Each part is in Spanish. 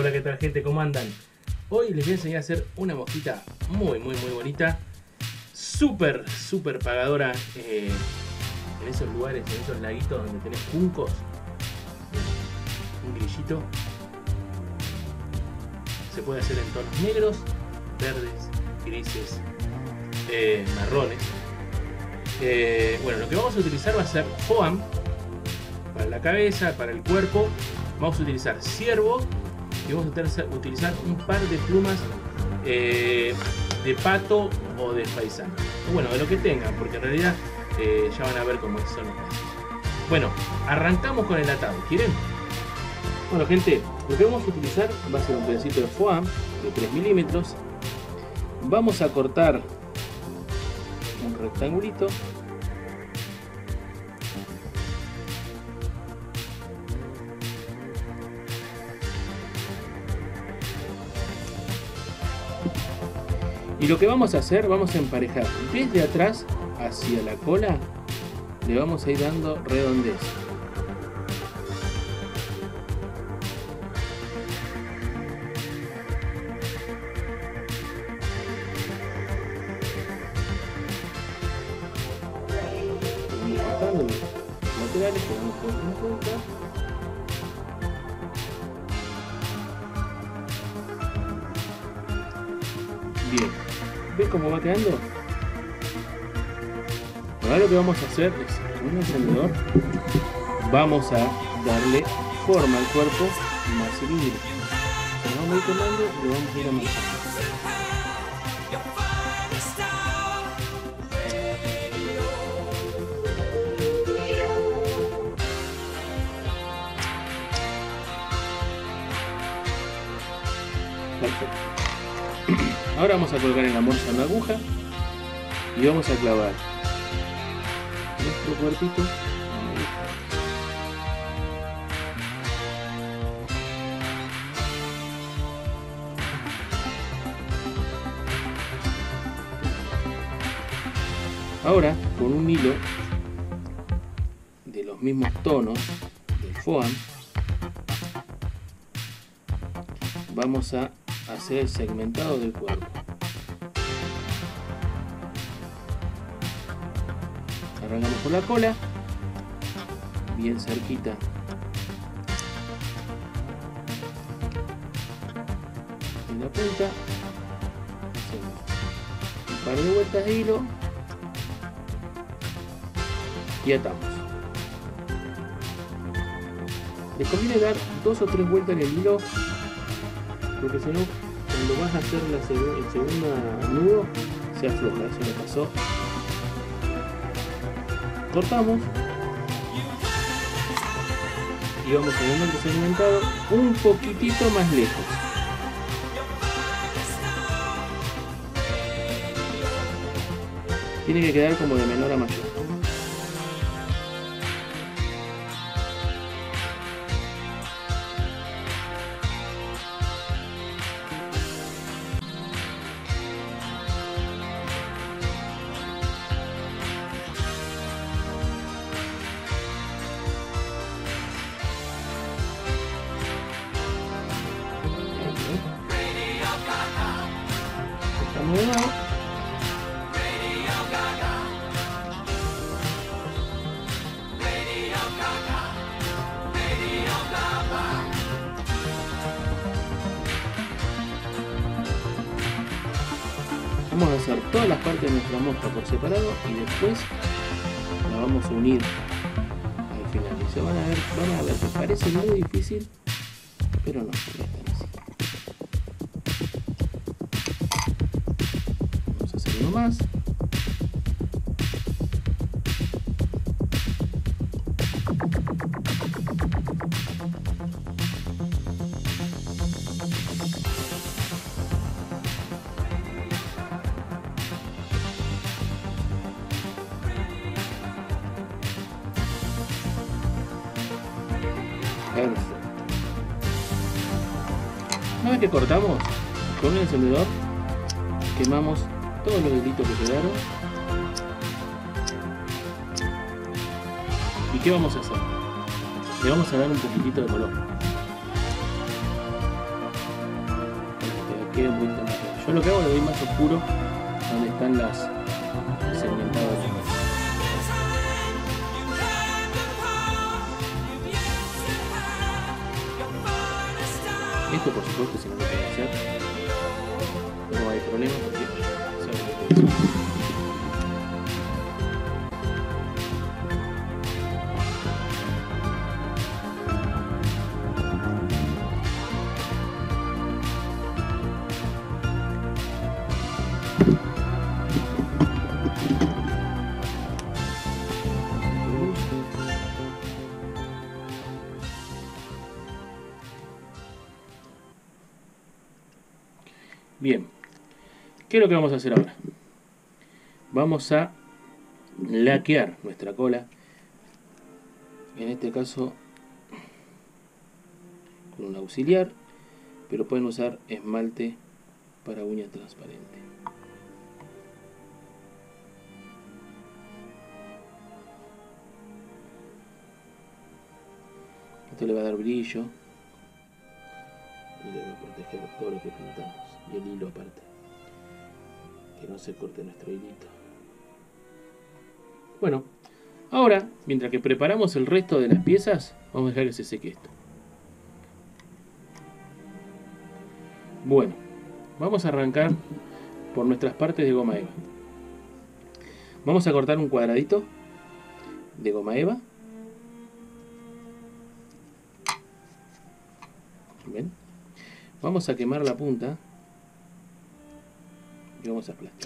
Hola, ¿qué tal, gente? ¿Cómo andan? Hoy les voy a enseñar a hacer una mosquita muy bonita, súper pagadora en esos lugares, en esos laguitos donde tenés juncos. Un grillito. Se puede hacer en tonos negros, verdes, grises, marrones. Bueno, lo que vamos a utilizar va a ser foam para la cabeza, para el cuerpo. Vamos a utilizar ciervo y vamos a utilizar un par de plumas de pato o de faisán. Bueno, de lo que tengan, porque en realidad ya van a ver cómo son los precios. Bueno, arrancamos con el atado. ¿Quieren? Bueno, gente, lo que vamos a utilizar va a ser un pedacito de foam de 3 milímetros. Vamos a cortar un rectangulito. Y lo que vamos a hacer, vamos a emparejar desde atrás hacia la cola, le vamos a ir dando redondez. Vamos cortando los laterales, quedamos todos en punta. Bien, ¿ves cómo va quedando? Ahora lo que vamos a hacer es, con un encendedor, vamos a darle forma al cuerpo más cilíndrico. Lo vamos a ir tomando y lo vamos a ir amasando. Perfecto. Ahora vamos a colgar en la morsa una aguja y vamos a clavar nuestro cuerpito. Ahora, con un hilo de los mismos tonos del foam, vamos a hacer el segmentado del cuerpo. Arrancamos por la cola, bien cerquita. En la punta, hacemos un par de vueltas de hilo y atamos. Les conviene dar 2 o 3 vueltas en el hilo, porque si no, cuando vas a hacer el segundo nudo, se afloja. Eso me pasó. Cortamos y vamos a poner el segmentado un poquitito más lejos. Tiene que quedar como de menor a mayor. Estamos de nuevo. Vamos a hacer todas las partes de nuestra mosca por separado y después la vamos a unir al final. Y se van a ver que parece muy difícil, pero no, porque están así. Vamos a hacer uno más. Perfecto. Una vez que cortamos, con el encendedor quemamos todos los deditos que quedaron. ¿Y qué vamos a hacer? Le vamos a dar un poquitito de color. quede un poquito más claro. Yo lo que hago, le doy más oscuro donde están las segmentadas. Esto por supuesto si no lo puedo hacer no hay problema porque bien. ¿Qué es lo que vamos a hacer ahora? Vamos a laquear nuestra cola, en este caso con un auxiliar, pero pueden usar esmalte para uña transparente. Esto le va a dar brillo y le va a proteger todo lo que pintamos, y el hilo aparte, que no se corte nuestro hilito. Bueno, ahora, mientras que preparamos el resto de las piezas, vamos a dejar que se seque esto. Bueno, vamos a arrancar por nuestras partes de goma eva. Vamos a cortar un cuadradito de goma eva. ¿Ven? Vamos a quemar la punta y vamos a aplastar.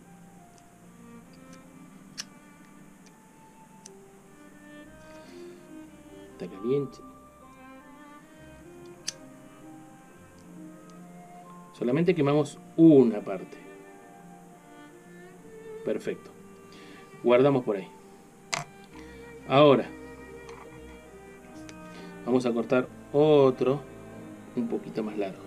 Está caliente. Solamente quemamos una parte. Perfecto. Guardamos por ahí. Ahora vamos a cortar otro un poquito más largo.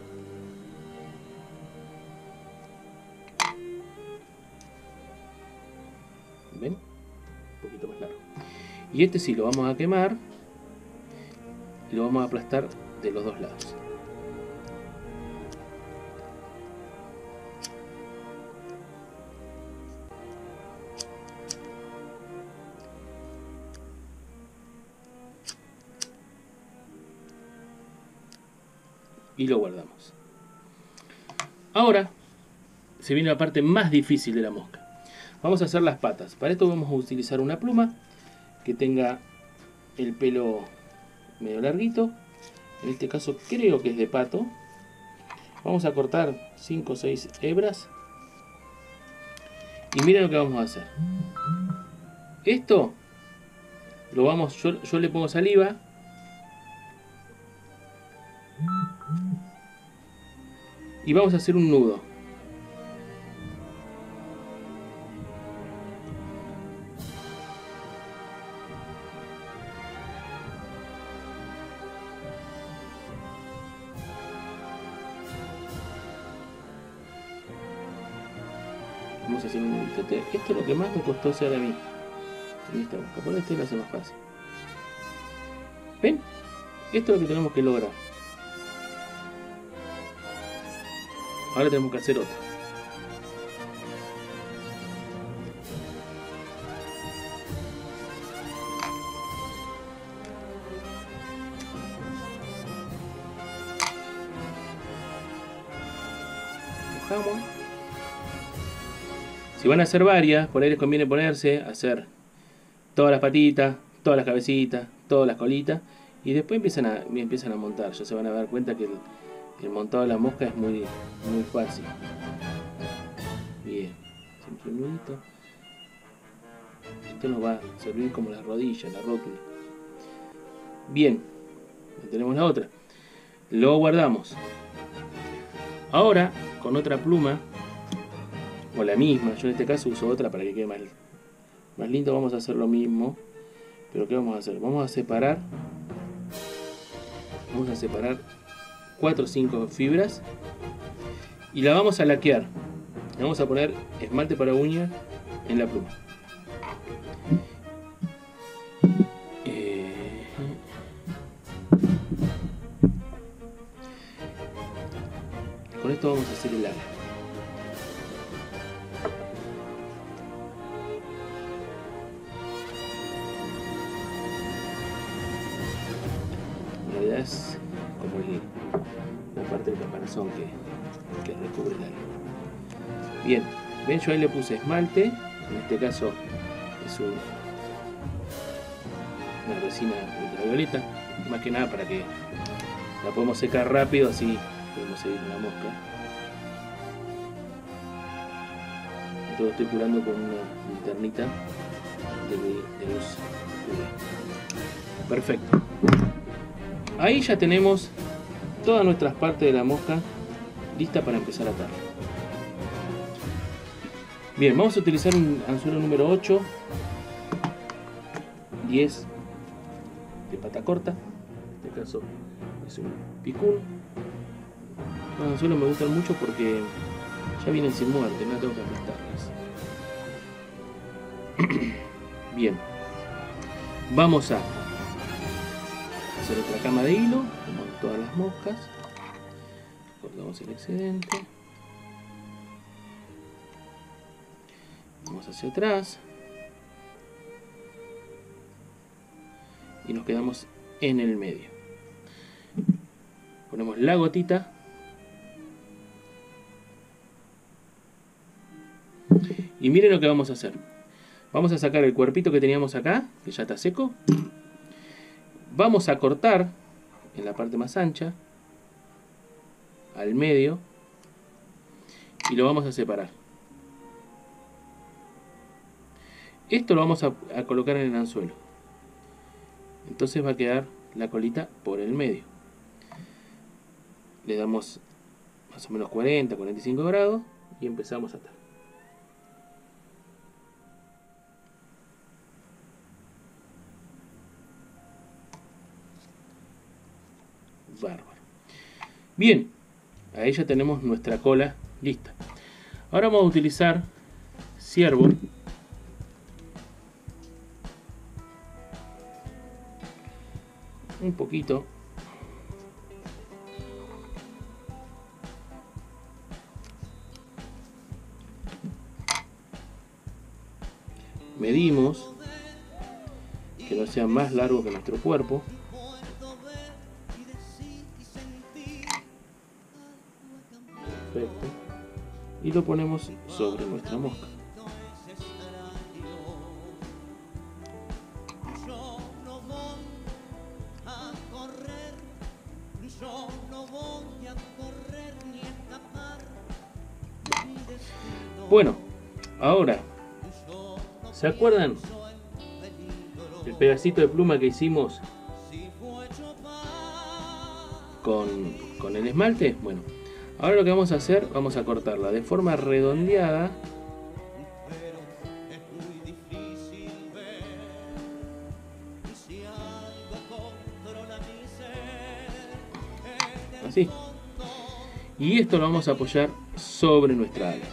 ¿Ven? Un poquito más largo. Y este sí lo vamos a quemar y lo vamos a aplastar de los dos lados. Y lo guardamos. Ahora se viene la parte más difícil de la mosca. Vamos a hacer las patas. Para esto vamos a utilizar una pluma que tenga el pelo medio larguito. En este caso creo que es de pato. Vamos a cortar 5 o 6 hebras. Y miren lo que vamos a hacer. Esto lo vamos, yo le pongo saliva. Y vamos a hacer un nudo. Vamos a hacer un nudito. Esto es lo que más me costó hacer a mí. En esta mosca. Por este lo hace más fácil. ¿Ven? Esto es lo que tenemos que lograr. Ahora tenemos que hacer otro. Mojamos. Si van a hacer varias, por ahí les conviene ponerse a hacer todas las patitas, todas las cabecitas, todas las colitas, y después empiezan a montar. Ya se van a dar cuenta que el montado de la mosca es muy fácil. Bien, siempre un nudito. Esto nos va a servir como la rodilla, la rótula. Bien, ya tenemos la otra. Lo guardamos. Ahora, con otra pluma, o la misma, yo en este caso uso otra para que quede más lindo, vamos a hacer lo mismo. Pero ¿qué vamos a hacer? Vamos a separar 4 o 5 fibras y la vamos a laquear. Le vamos a poner esmalte para uña en la pluma. Con esto esto vamos a hacer el ala. En realidad es como la parte del caparazón que recubre el ala. Bien, ven, yo ahí le puse esmalte, en este caso es una resina ultravioleta, más que nada para que la podemos secar rápido, así podemos seguir la mosca. Esto lo estoy curando con una linternita de luz UV. Perfecto. Ahí ya tenemos todas nuestras partes de la mosca lista para empezar a atar. Bien, vamos a utilizar un anzuelo número 8, 10 de pata corta, en este caso es un picún. Los anzuelos me gustan mucho porque ya vienen sin muerte, no tengo que aplastarlas. Bien, vamos a hacer otra cama de hilo, como en todas las moscas. Cortamos el excedente. Vamos hacia atrás. Y nos quedamos en el medio. Ponemos la gotita. Y miren lo que vamos a hacer. Vamos a sacar el cuerpito que teníamos acá, que ya está seco. Vamos a cortar en la parte más ancha, al medio, y lo vamos a separar. Esto lo vamos a colocar en el anzuelo. Entonces va a quedar la colita por el medio. Le damos más o menos 40-45 grados y empezamos a atar. Bárbaro. Bien, ahí ya tenemos nuestra cola lista. Ahora vamos a utilizar ciervo. Un poquito. Medimos que no sea más largo que nuestro cuerpo. Perfecto. Y lo ponemos sobre nuestra mosca. Bueno, ahora, ¿se acuerdan el pedacito de pluma que hicimos con el esmalte? Bueno, ahora lo que vamos a hacer, vamos a cortarla de forma redondeada. Así. Y esto lo vamos a apoyar sobre nuestra ala.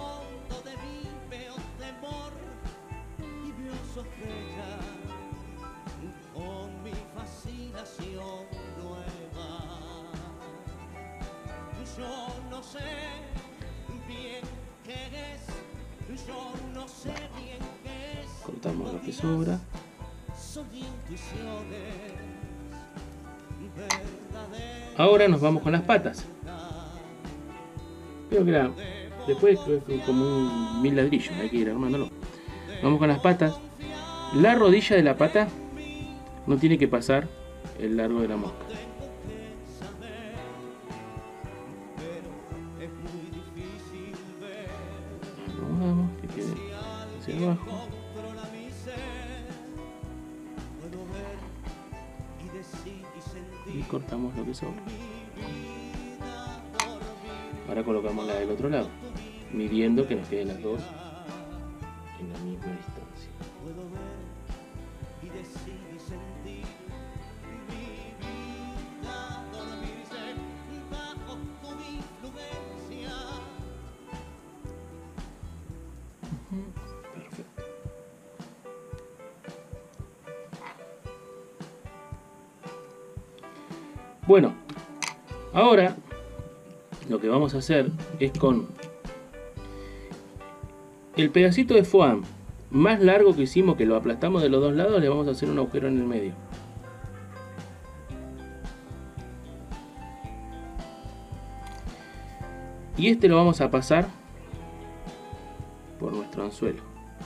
Cortamos lo que sobra. Ahora nos vamos con las patas. Creo que era después como un 1000 ladrillos, hay que ir armándolo. Vamos con las patas. La rodilla de la pata no tiene que pasar el largo de la mosca. Vamos, que quede hacia abajo. Y cortamos lo que sobra. Ahora colocamos la del otro lado, midiendo que nos queden las dos en la misma distancia. Perfecto. Bueno, ahora lo que vamos a hacer es con el pedacito de foam más largo que hicimos, que lo aplastamos de los dos lados, le vamos a hacer un agujero en el medio. Y este lo vamos a pasar por nuestro anzuelo.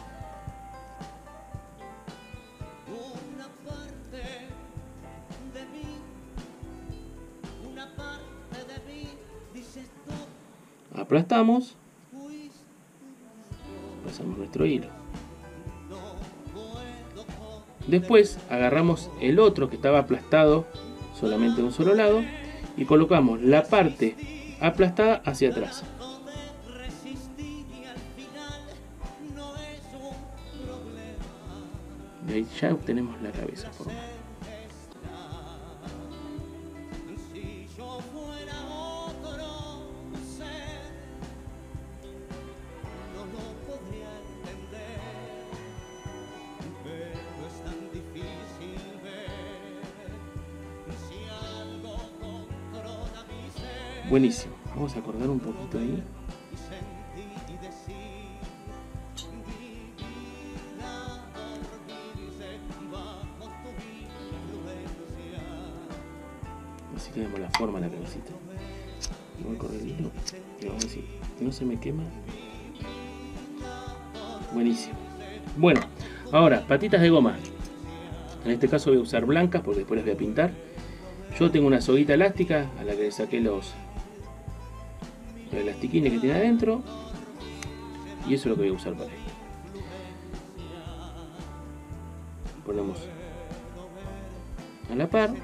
Aplastamos, pasamos nuestro hilo. Después agarramos el otro que estaba aplastado solamente de un solo lado y colocamos la parte aplastada hacia atrás. Y ahí ya obtenemos la cabeza formada. Buenísimo, vamos a acordar un poquito ahí. Así que vemos la forma de la cabecita. Voy a correr el hilo y vamos a ver si no se me quema. Buenísimo. Bueno, ahora patitas de goma. En este caso voy a usar blancas porque después las voy a pintar. Yo tengo una soguita elástica a la que le saqué los elastiquines que tiene adentro, y eso es lo que voy a usar para esto. Ponemos a la par.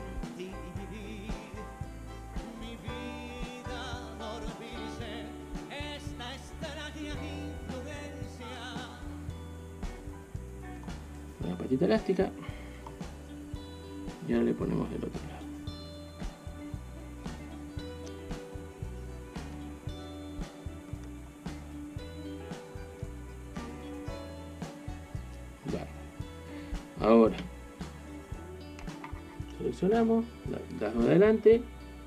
La patita elástica y ahora le ponemos del otro lado. Ahora seleccionamos las dos de adelante,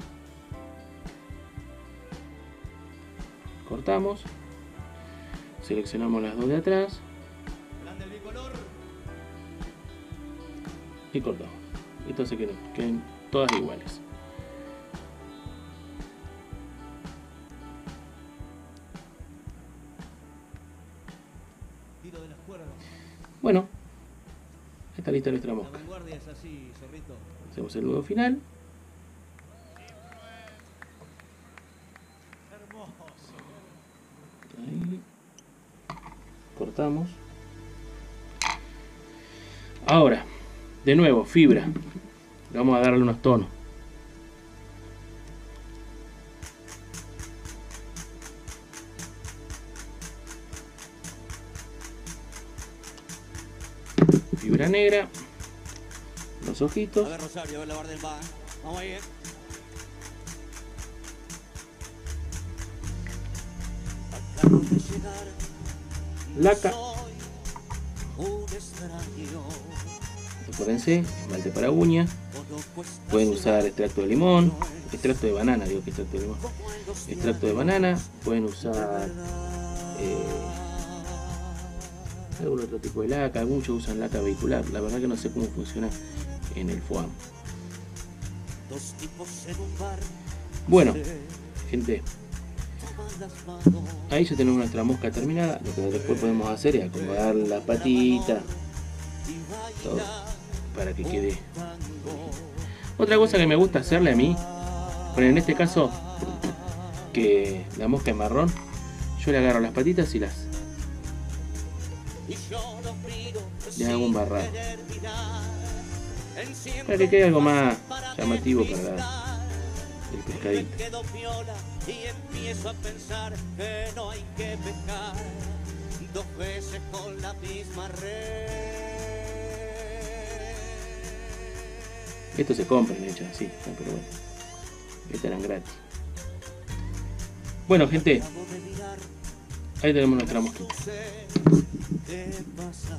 cortamos, seleccionamos las dos de atrás y cortamos. Entonces queden todas iguales. Bueno, está lista nuestra mosca. Hacemos el nudo final. Ahí. Cortamos. Ahora, de nuevo, fibra. Vamos a darle unos tonos. Fibra negra, los ojitos. A ver, Rosario, a ver la barra del bar. Vamos ahí, Laca. Acuérdense, esmalte para uñas. Pueden usar extracto de limón, extracto de banana, digo que extracto de limón. Extracto de banana, pueden usar algún otro tipo de laca, muchos usan laca vehicular, la verdad que no sé cómo funciona en el foam. Bueno, gente, ahí ya tenemos nuestra mosca terminada. Lo que después podemos hacer es acomodar la patita, todo, para que quede. Otra cosa que me gusta hacerle a mí, bueno, en este caso que la mosca es marrón, yo le agarro las patitas y le hago un barrado para que quede algo más llamativo para el pescadito. Y empiezo a pensar que no hay que pescar dos veces con la misma red. Estos se compran hechos así, pero bueno, estos eran gratis. Bueno, gente, ahí tenemos nuestra mosquita.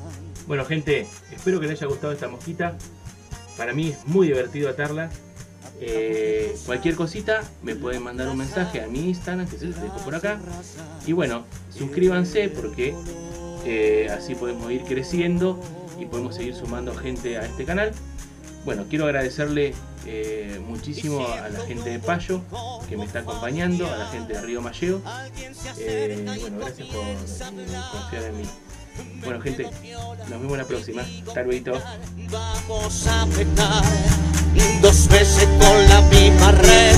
Bueno, gente, espero que les haya gustado esta mosquita. Para mí es muy divertido atarla. Cualquier cosita me pueden mandar un mensaje a mi Instagram, que se los dejo por acá. Y bueno, suscríbanse porque así podemos ir creciendo y podemos seguir sumando gente a este canal. Bueno, quiero agradecerle muchísimo a la gente de Payo que me está acompañando, a la gente de Río Malleo. Bueno, gracias por confiar en mí. Bueno, gente, nos vemos la próxima. Hasta luego. Vamos a pecar 2 veces con la misma red.